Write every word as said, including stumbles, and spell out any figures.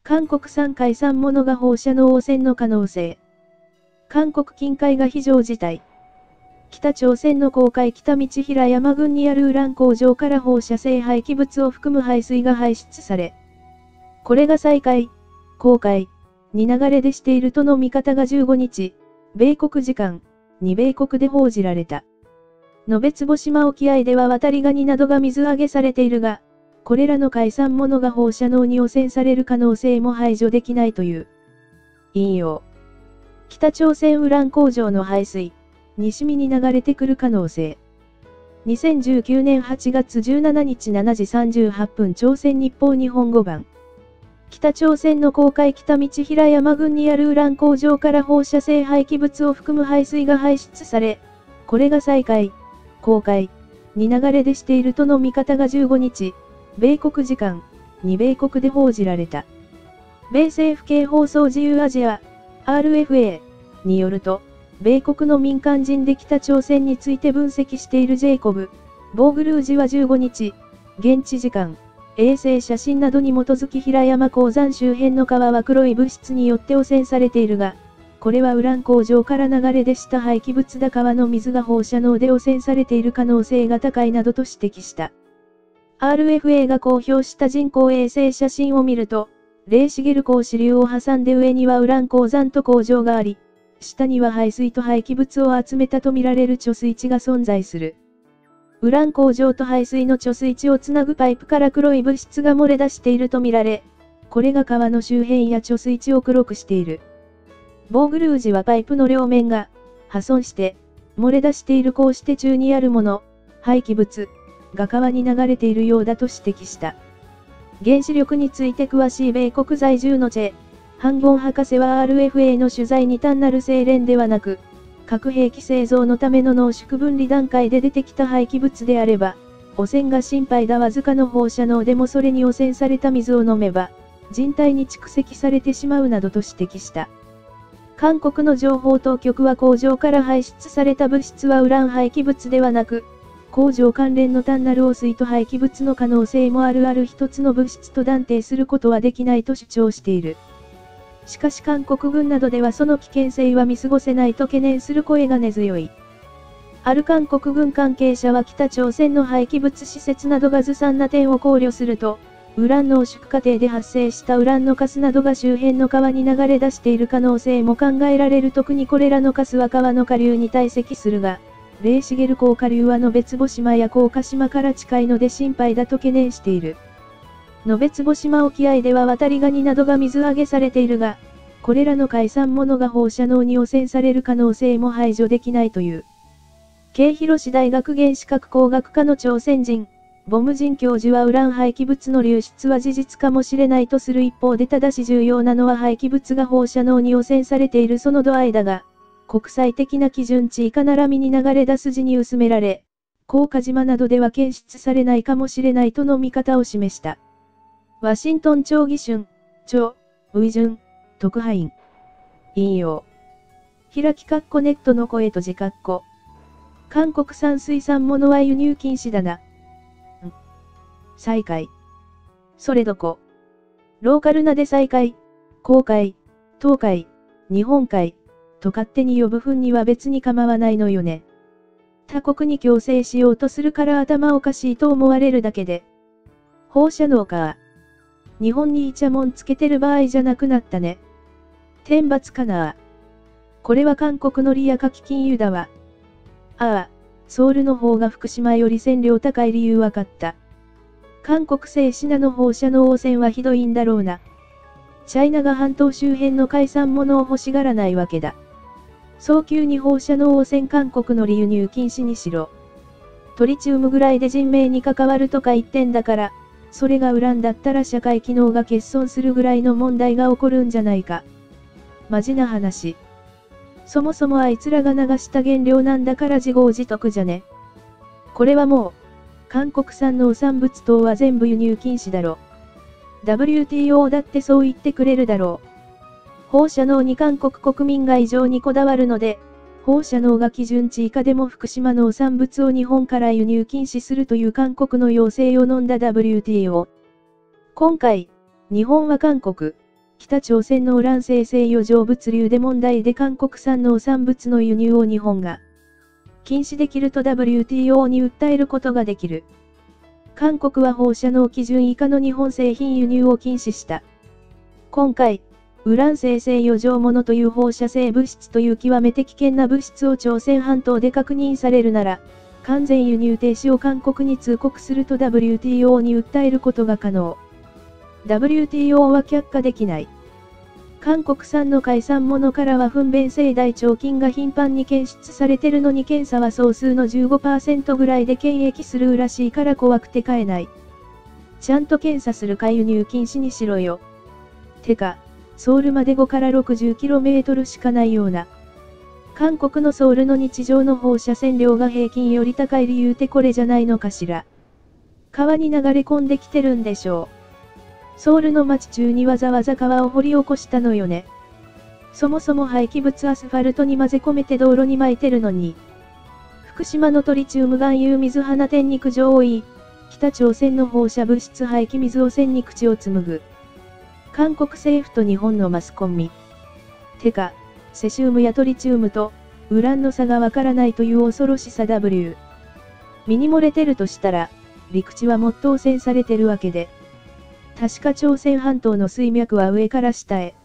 韓国産海産物が放射能汚染の可能性。韓国近海が非常事態。北朝鮮の黄海北道平山郡にあるウラン工場から放射性廃棄物を含む排水が排出され、これが西海、黄海に流れ出しているとの見方がじゅうごにち、米国時間に米国で報じられた。延坪島沖合ではワタリガニなどが水揚げされているが、これらの海産物が放射能に汚染される可能性も排除できないという。引用。北朝鮮ウラン工場の排水、西見に流れてくる可能性。にせんじゅうきゅうねんはちがつじゅうしちにちしちじさんじゅうはっぷん朝鮮日報日本語版。北朝鮮の黄海北道平山郡にあるウラン工場から放射性廃棄物を含む排水が排出され、これが西海、黄海に流れ出しているとの見方がじゅうごにち、米国時間に米国で報じられた。米政府系放送自由アジア アールエフエー によると、米国の民間人で北朝鮮について分析しているジェイコブ・ボーグルージはじゅうごにち、現地時間、衛星写真などに基づき平山鉱山周辺の川は黒い物質によって汚染されているが、これはウラン工場から流れ出した廃棄物だ川の水が放射能で汚染されている可能性が高いなどと指摘した。アールエフエー が公表した人工衛星写真を見ると、レイシゲル港支流を挟んで上にはウラン鉱山と工場があり、下には排水と廃棄物を集めたとみられる貯水池が存在する。ウラン工場と排水の貯水池をつなぐパイプから黒い物質が漏れ出しているとみられ、これが川の周辺や貯水池を黒くしている。ボーグルージはパイプの両面が破損して漏れ出しているこうして中にあるもの、廃棄物が川に流れているようだと指摘した。原子力について詳しい米国在住のチェ・ハンゴン博士は アールエフエー の取材に単なる精錬ではなく、核兵器製造のための濃縮分離段階で出てきた廃棄物であれば、汚染が心配だわずかの放射能でもそれに汚染された水を飲めば、人体に蓄積されてしまうなどと指摘した。韓国の情報当局は工場から排出された物質はウラン廃棄物ではなく、工場関連の単なる汚水と廃棄物の可能性もあるある一つの物質と断定することはできないと主張している。しかし韓国軍などではその危険性は見過ごせないと懸念する声が根強い。ある韓国軍関係者は北朝鮮の廃棄物施設などがずさんな点を考慮すると、ウラン濃縮過程で発生したウランのカスなどが周辺の川に流れ出している可能性も考えられる。特にこれらのカスは川の下流に堆積するが、レイシゲル港下流は延坪島や高架島から近いので心配だと懸念している。延坪島沖合ではワタリガニなどが水揚げされているが、これらの海産物が放射能に汚染される可能性も排除できないという。慶広大学原子核工学科の朝鮮人、ボムジン教授はウラン廃棄物の流出は事実かもしれないとする一方でただし重要なのは廃棄物が放射能に汚染されているその度合いだが、国際的な基準値以下なら身に流れ出す時に薄められ、高架島などでは検出されないかもしれないとの見方を示した。ワシントン朝義春、朝、ウイジュン、特派員。引用。開き括弧ネットの声とじ括弧。韓国産水産物は輸入禁止だな。ん。西海。それどこ。ローカルなで西海、黄海、東海、日本海。と勝手に呼ぶ分には別に構わないのよね。他国に強制しようとするから頭おかしいと思われるだけで。放射能か。日本にイチャモンつけてる場合じゃなくなったね。天罰かな。これは韓国のリアカキ金融だわ。ああ、ソウルの方が福島より線量高い理由わかった。韓国製シナの放射能汚染はひどいんだろうな。チャイナが半島周辺の海産物を欲しがらないわけだ。早急に放射能汚染韓国の輸入禁止にしろ。トリチウムぐらいで人命に関わるとか言ってんだから、それがウランだったら社会機能が欠損するぐらいの問題が起こるんじゃないか。マジな話。そもそもあいつらが流した原料なんだから自業自得じゃね。これはもう、韓国産農産物等は全部輸入禁止だろ。ダブリューティーオー だってそう言ってくれるだろう。放射能に韓国国民が異常にこだわるので、放射能が基準値以下でも福島農産物を日本から輸入禁止するという韓国の要請を飲んだ ダブリューティーオー。今回、日本は韓国、 北朝鮮のウラン生成余剰物流で問題で韓国産農産物の輸入を日本が禁止できると ダブリューティーオー に訴えることができる。韓国は放射能基準以下の日本製品輸入を禁止した。今回、ウラン生成余剰物という放射性物質という極めて危険な物質を朝鮮半島で確認されるなら、完全輸入停止を韓国に通告すると ダブリューティーオー に訴えることが可能。ダブリューティーオー は却下できない。韓国産の海産物からは糞便性大腸菌が頻繁に検出されてるのに検査は総数の じゅうごパーセント ぐらいで検疫するらしいから怖くて買えない。ちゃんと検査するか輸入禁止にしろよ。てか、ソウルまでごからろくじゅっキロメートルしかないような。韓国のソウルの日常の放射線量が平均より高い理由ってこれじゃないのかしら。川に流れ込んできてるんでしょう。ソウルの街中にわざわざ川を掘り起こしたのよね。そもそも廃棄物アスファルトに混ぜ込めて道路に撒いてるのに。福島のトリチウム含有水放天に苦情を言い、北朝鮮の放射物質廃棄水汚染に口を紡ぐ。韓国政府と日本のマスコミ。てか、セシウムやトリチウムと、ウランの差がわからないという恐ろしさ ダブリュー。身に漏れてるとしたら、陸地はもっと汚染されてるわけで。確か朝鮮半島の水脈は上から下へ。